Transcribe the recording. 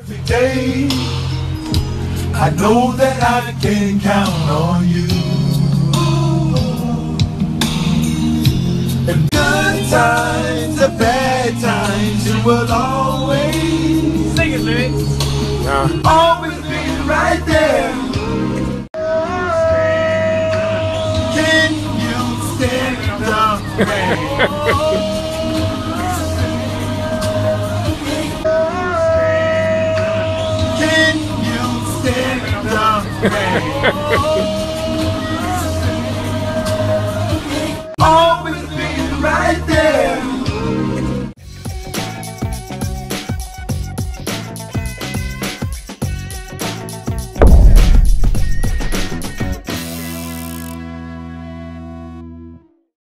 every day. I know that I can count on you. In good times and bad times, you will always sing it, lyrics. Always be right there. Can you stand the rain? Can you stand the rain?